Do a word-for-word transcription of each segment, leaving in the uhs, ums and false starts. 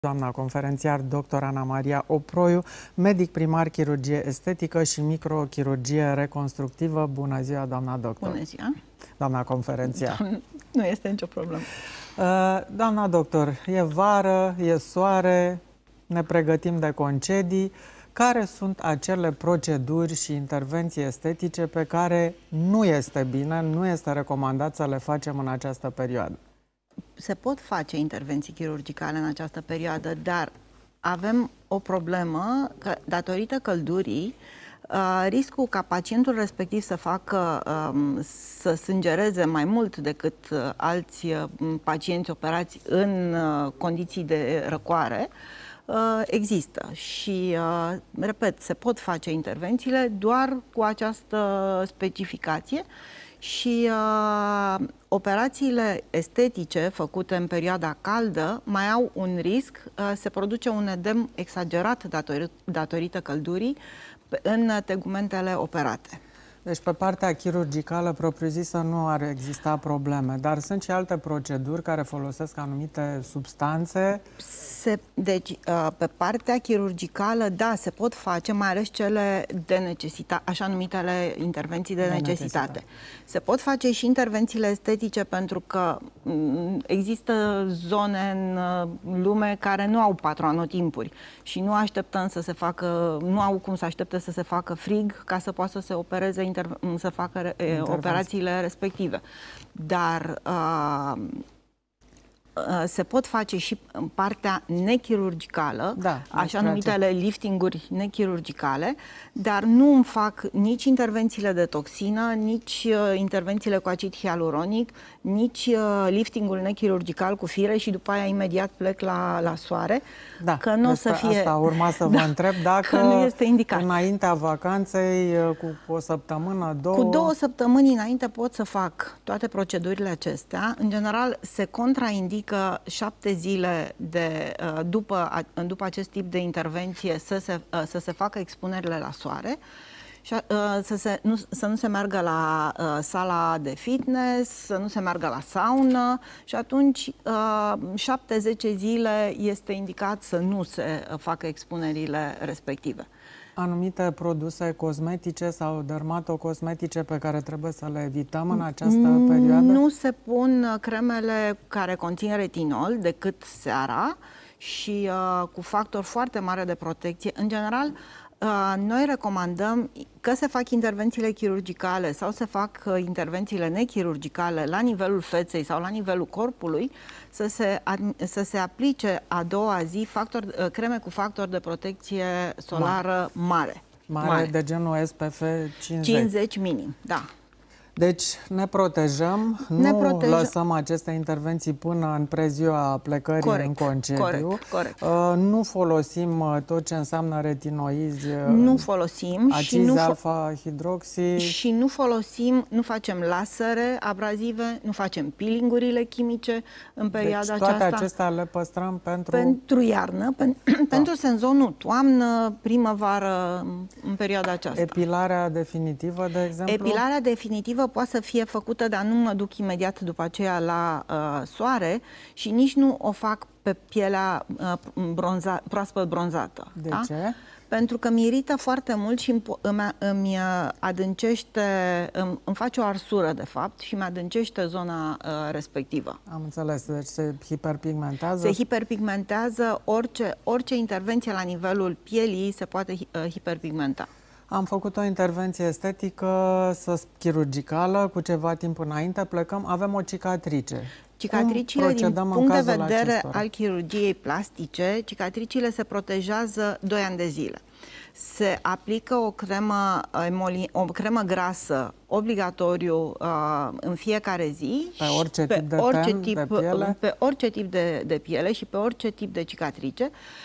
Doamna conferențiar doctor Ana Maria Oproiu, medic primar chirurgie estetică și microchirurgie reconstructivă. Bună ziua, doamna doctor! Bună ziua! Doamna conferențiar! Nu este nicio problemă. Doamna doctor, e vară, e soare, ne pregătim de concedii. Care sunt acele proceduri și intervenții estetice pe care nu este bine, nu este recomandat să le facem în această perioadă? Se pot face intervenții chirurgicale în această perioadă, dar avem o problemă că, datorită căldurii, riscul ca pacientul respectiv să facă, să sângereze mai mult decât alți pacienți operați în condiții de răcoare, există și, repet, se pot face intervențiile doar cu această specificație și uh, operațiile estetice făcute în perioada caldă mai au un risc, uh, se produce un edem exagerat dator datorită căldurii în tegumentele operate. Deci pe partea chirurgicală propriu-zisă nu ar exista probleme, dar sunt și alte proceduri care folosesc anumite substanțe. Se, deci pe partea chirurgicală, da, se pot face, mai ales cele de necesitate, așa numitele intervenții de, de necesitate. necesitate. Se pot face și intervențiile estetice pentru că există zone în lume care nu au patru anotimpuri și nu așteptăm să se facă, nu au cum să aștepte să se facă frig ca să poată să se opereze să facă operațiile respective. Dar uh, uh, se pot face și în partea nechirurgicală, da, așa numitele liftinguri nechirurgicale, dar nu îmi fac nici intervențiile de toxină, nici uh, intervențiile cu acid hialuronic, nici uh, liftingul nechirurgical cu fire și după aia imediat plec la, la soare. Da, că nu o să fie... asta urma să vă da, întreb dacă nu este indicat. Înaintea vacanței, cu o săptămână, două... Cu două săptămâni înainte pot să fac toate procedurile acestea. În general, se contraindică șapte zile de, după, după acest tip de intervenție să se, să se facă expunerile la soare. Și, uh, să, se, nu, să nu se meargă la uh, sala de fitness, să nu se meargă la saună și atunci șapte zece zile este indicat să nu se uh, facă expunerile respective. Anumite produse cosmetice sau dermatocosmetice pe care trebuie să le evităm în această perioadă? Nu se pun cremele care conțin retinol decât seara și uh, cu factor foarte mare de protecție. În general, noi recomandăm că se fac intervențiile chirurgicale sau se fac intervențiile nechirurgicale la nivelul feței sau la nivelul corpului să se, să se aplice a doua zi factor, creme cu factor de protecție solară mare. Mare, mare. De genul S P F cincizeci. cincizeci minim, da. Deci ne protejăm, ne nu protejăm. lăsăm aceste intervenții până în preziua plecării corect, în concediu. Corect, corect. Uh, nu folosim tot ce înseamnă retinoizi, nu folosim acizi și nu alfa-hidroxi. Și nu folosim, nu facem lasere abrazive, nu facem peeling-urile chimice în perioada deci, toate aceasta. acestea le păstrăm pentru... Pentru iarnă, pen, da. pentru sezonul toamnă, primăvară, în perioada aceasta. Epilarea definitivă, de exemplu? Epilarea definitivă poate să fie făcută, dar nu mă duc imediat după aceea la uh, soare și nici nu o fac pe pielea uh, bronza, proaspăt bronzată. De da? ce? Pentru că mi irită foarte mult și îmi, îmi, îmi adâncește, îmi, îmi face o arsură, de fapt, și îmi adâncește zona uh, respectivă. Am înțeles, deci se hiperpigmentează? Se hiperpigmentează, orice, orice intervenție la nivelul pielii se poate uh, hiperpigmenta. Am făcut o intervenție estetică, chirurgicală, cu ceva timp înainte, plecăm, avem o cicatrice. Cicatricile, din punct de vedere acestora? al chirurgiei plastice, cicatricile se protejează doi ani de zile. Se aplică o cremă, o cremă grasă obligatoriu uh, în fiecare zi pe orice pe tip de orice ten, tip, de piele? Pe orice tip de, de piele și pe orice tip de cicatrice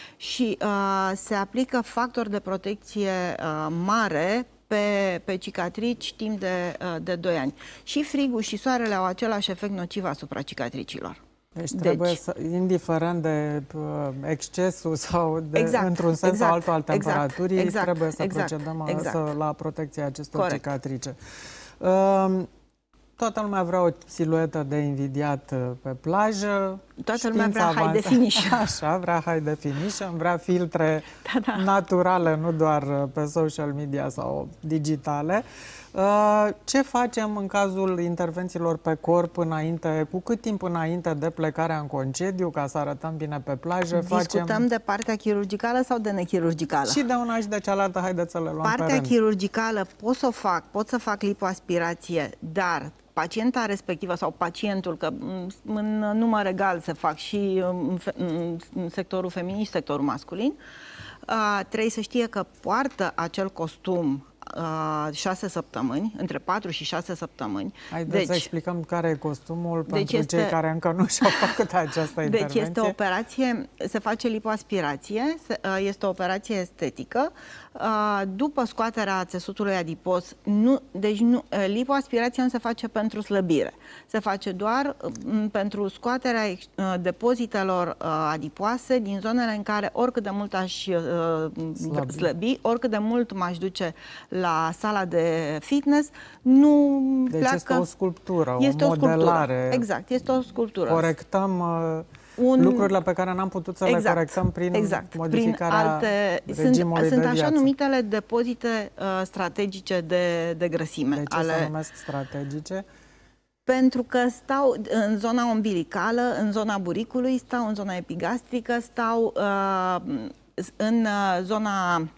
și uh, se aplică factor de protecție uh, mare pe, pe cicatrici timp de, uh, de doi ani. Și frigul și soarele au același efect nociv asupra cicatricilor. Deci trebuie deci, să, indiferent de uh, excesul sau de, exact, într-un sens exact, sau altul al temperaturii, exact, trebuie să exact, procedăm exact. Să, la protecția acestor Corect. cicatrice. Uh, toată lumea vrea o siluetă de invidiat pe plajă. toată lumea vrea high definition. Așa, vrea high definition, vrea filtre da, da. naturale, nu doar pe social media sau digitale. Ce facem în cazul intervențiilor pe corp înainte, cu cât timp înainte de plecarea în concediu, ca să arătăm bine pe plajă? Discutăm facem... de partea chirurgicală sau de nechirurgicală? Și de una și de cealaltă, haideți să le luăm Partea pe rând. chirurgicală pot să o fac, pot să fac lipoaspirație, dar pacienta respectivă sau pacientul, că în număr egal se fac și în sectorul feminin și sectorul masculin, trebuie să știe că poartă acel costum șase săptămâni, între patru și șase săptămâni. Haideți deci, să explicăm care e costumul deci pentru este, cei care încă nu și-au făcut această intervenție. Deci este o operație, se face lipoaspirație, este o operație estetică. După scoaterea țesutului adipos, nu, deci nu, lipoaspirația nu se face pentru slăbire. Se face doar pentru scoaterea depozitelor adipoase din zonele în care oricât de mult aș slăbi, slăbi oricât de mult m-aș duce la sala de fitness, nu deci pleacă... este o sculptură, este o O modelare. sculptură. Exact, este o sculptură. Corectăm uh, un... lucrurile pe care n-am putut să exact, le corectăm prin exact, modificarea prin alte... regimului sunt, de sunt așa viață. numitele depozite uh, strategice de, de grăsime. De ce ale... se numesc strategice? Pentru că stau în zona umbilicală, în zona buricului, stau în zona epigastrică, stau uh, în uh, zona...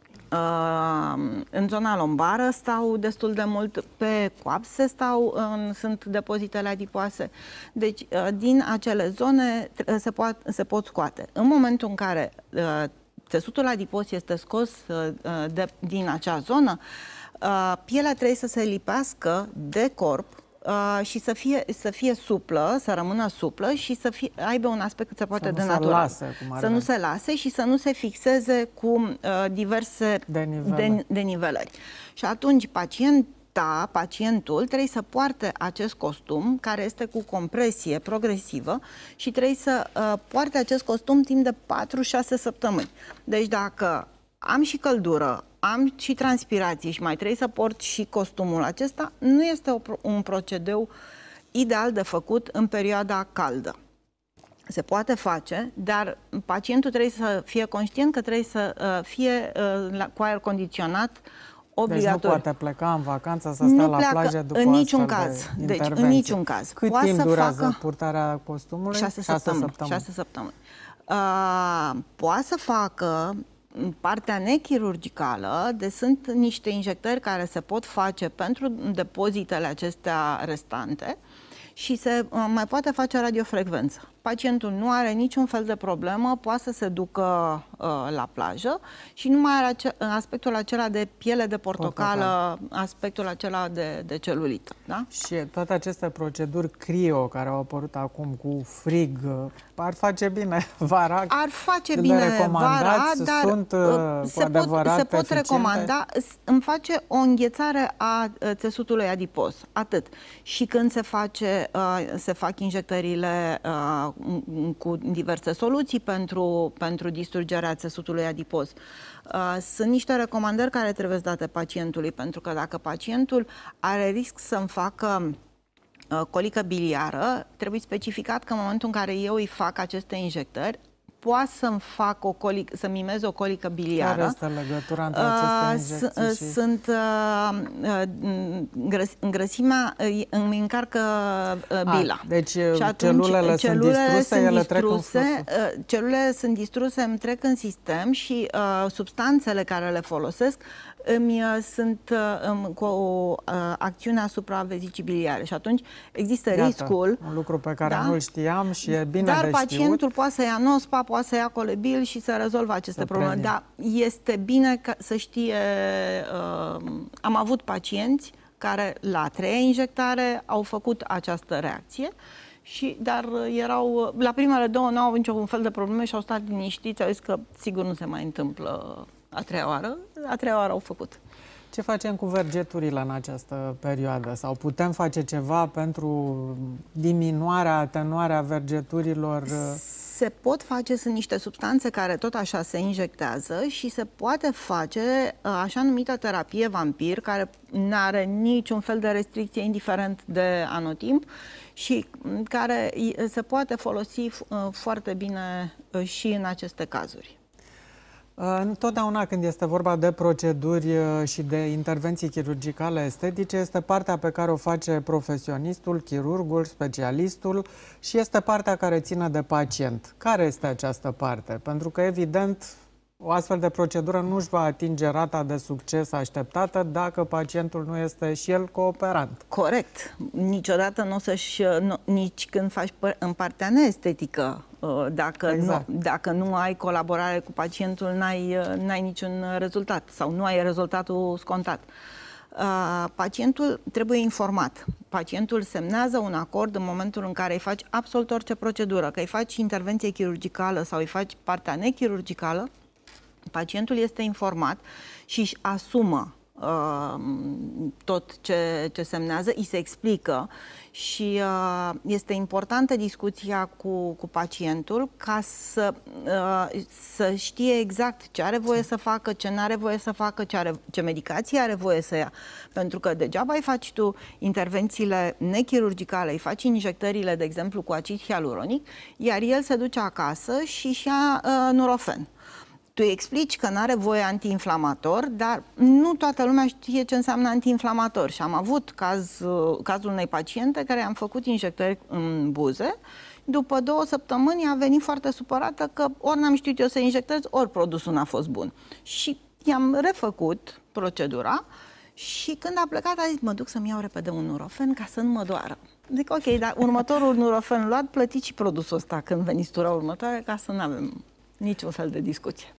în zona lombară stau destul de mult, pe coapse stau, sunt depozitele adipoase. Deci, din acele zone se, poat, se pot scoate. În momentul în care țesutul adipos este scos de, din acea zonă, pielea trebuie să se lipească de corp Uh, și să fie, să fie suplă, să rămână suplă și să fie, aibă un aspect cât se poate de natural. Să nu se lase și să nu se fixeze cu uh, diverse denivele. denivelări. Și atunci pacienta, pacientul trebuie să poarte acest costum care este cu compresie progresivă și trebuie să uh, poarte acest costum timp de patru șase săptămâni. Deci dacă am și căldură, am și transpirație și mai trebuie să port și costumul acesta, nu este o, un procedeu ideal de făcut în perioada caldă. Se poate face, dar pacientul trebuie să fie conștient că trebuie să uh, fie uh, la, cu aer condiționat obligatoriu. Deci nu poate pleca în vacanță să stea la plajă după în niciun astfel caz. de Deci în niciun caz. Cât poate timp să durează facă purtarea costumului? șase săptămâni. șase săptămâni. Uh, poate să facă partea nechirurgicală, de sunt niște injectări care se pot face pentru depozitele acestea restante și se mai poate face radiofrecvență. Pacientul nu are niciun fel de problemă, poate să se ducă uh, la plajă și nu mai are ace aspectul acela de piele de portocală, Portocal. aspectul acela de, de celulită. Da? Și toate aceste proceduri crio care au apărut acum cu frig, ar face bine vara? Ar face bine vara, dar sunt, uh, se, pot, se pot recomanda. Îmi face o înghețare a țesutului adipos, atât. Și când se, face, uh, se fac injectările uh, cu diverse soluții pentru, pentru distrugerea țesutului adipos. Sunt niște recomandări care trebuie date pacientului, pentru că dacă pacientul are risc să-mi facă colică biliară, trebuie specificat că în momentul în care eu îi fac aceste injectări, poate să-mi fac o colică, să mimez o colică biliară. Care este legătura între aceste injecții? Și... Sunt îngrăsimea, îmi încarcă bila. A, deci și atunci, celulele, celulele sunt distruse, sunt ele distruse, trec în fluxul. Celulele sunt distruse, îmi trec în sistem și uh, substanțele care le folosesc îmi sunt îmi, cu o acțiune asupra vezicii biliare și atunci există Iată, riscul. Un lucru pe care da? nu-l știam și e bine Dar de pacientul știut. poate să ia nospa, poate să ia colebil și să rezolve aceste să probleme. Prenim. Dar este bine ca să știe. Uh, am avut pacienți care la a treia injectare au făcut această reacție. Și, dar erau, la primele două nu au avut niciun fel de probleme și au stat liniștiți, au zis că sigur nu se mai întâmplă a treia oară, a treia oară au făcut. Ce facem cu vergeturile în această perioadă? Sau putem face ceva pentru diminuarea, atenuarea vergeturilor? Se se pot face, sunt niște substanțe care tot așa se injectează și se poate face așa numită terapie vampir, care nu are niciun fel de restricție, indiferent de anotimp, și care se poate folosi foarte bine și în aceste cazuri. Întotdeauna când este vorba de proceduri și de intervenții chirurgicale estetice, este partea pe care o face profesionistul, chirurgul, specialistul și este partea care ține de pacient. Care este această parte? Pentru că, evident, o astfel de procedură nu își va atinge rata de succes așteptată dacă pacientul nu este și el cooperant. Corect. Niciodată nu o să-și, nici când faci în partea neestetică, dacă, exact. nu, dacă nu ai colaborare cu pacientul, n-ai, n-ai niciun rezultat sau nu ai rezultatul scontat. Pacientul trebuie informat. Pacientul semnează un acord în momentul în care îi faci absolut orice procedură, că îi faci intervenție chirurgicală sau îi faci partea nechirurgicală. Pacientul este informat și își asumă uh, tot ce, ce semnează, îi se explică și uh, este importantă discuția cu, cu pacientul ca să, uh, să știe exact ce are voie să facă, ce nu are voie să facă, ce, are, ce medicație are voie să ia. Pentru că degeaba îi faci tu intervențiile nechirurgicale, îi faci injectările, de exemplu, cu acid hialuronic, iar el se duce acasă și își ia uh, Nurofen. Tu îi explici că nu are voie antiinflamator, dar nu toată lumea știe ce înseamnă antiinflamator. Și am avut caz, cazul unei paciente care am făcut injectări în buze. După două săptămâni a venit foarte supărată că ori n-am știut eu să injectez, ori produsul n-a fost bun. Și i-am refăcut procedura și când a plecat a zis, mă duc să-mi iau repede un Nurofen ca să nu mă doară. Zic, ok, dar următorul Nurofen luat, plătiți și produsul ăsta când veniți tura următoare ca să nu avem niciun fel de discuție.